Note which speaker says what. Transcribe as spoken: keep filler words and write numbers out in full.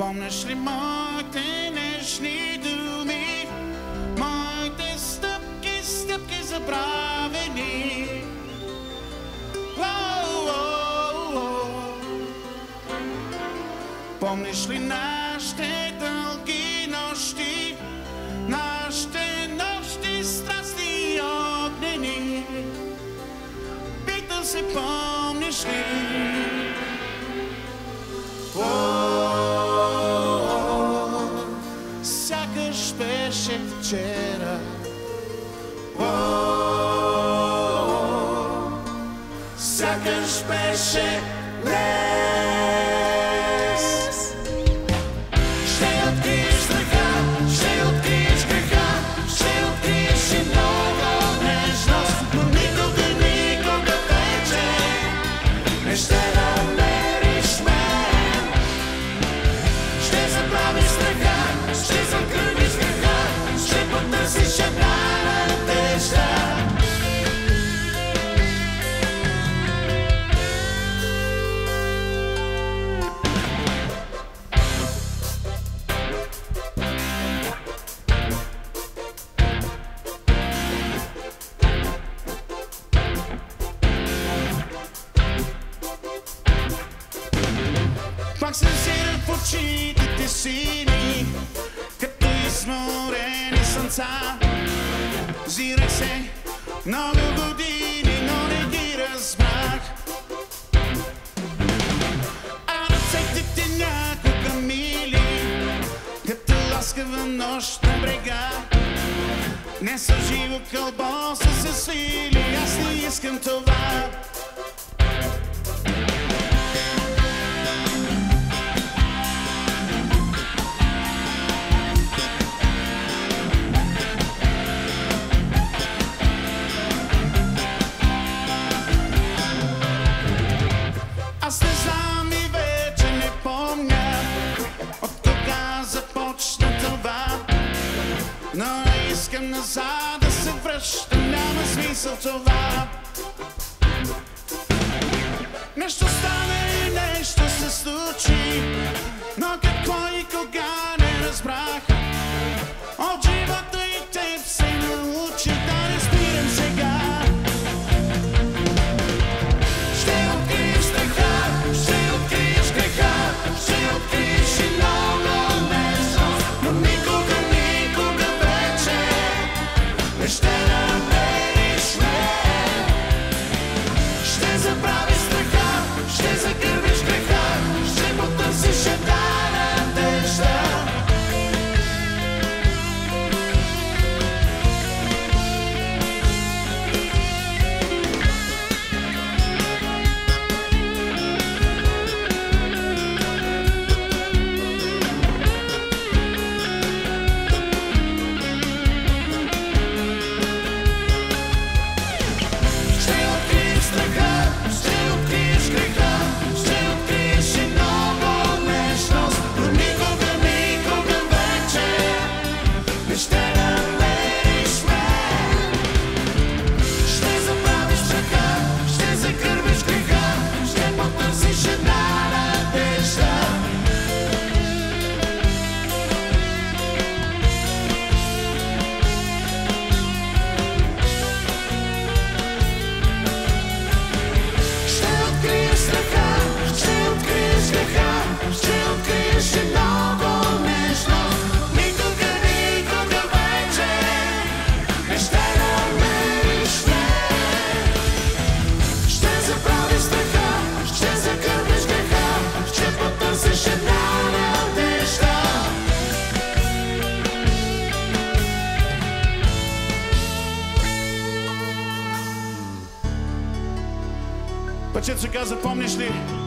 Speaker 1: Помниш ли моите нежни думи, моите стъпки, стъпки забравени? Помниш ли нашите дълги нощи, нашите нощи страстни и огнени? Питам се, помниш ли? Сякаш беше вчера. Сякаш беше днес. Ще откриеш греха, ще откриеш греха, ще откриеш и много нежност, но никога, никога вече не ще намериш мен. Ще забравиш страха, ще загърбиш греха, ще потърсиш една надежда. Пак се взират в очите сини, като изморени слънца. Взирах се много години, но не ги разбрах. А ръцете ти някога мили, като ласкава нощ на брега. Не са живо кълбо, са се свили, аз не искам това. Аз не знам и вече не помня от кога започна това, но не искам назад да се връщам, няма смисъл това. Нещо стане и нещо се случи, но какво и кога не разбрах. От живота и теб се научи да не спирам сега. Ще намериш мен. Ще забравиш страха, ще загърбиш греха, ще потърсиш една надежда. Пъчет се каза, помниш ли?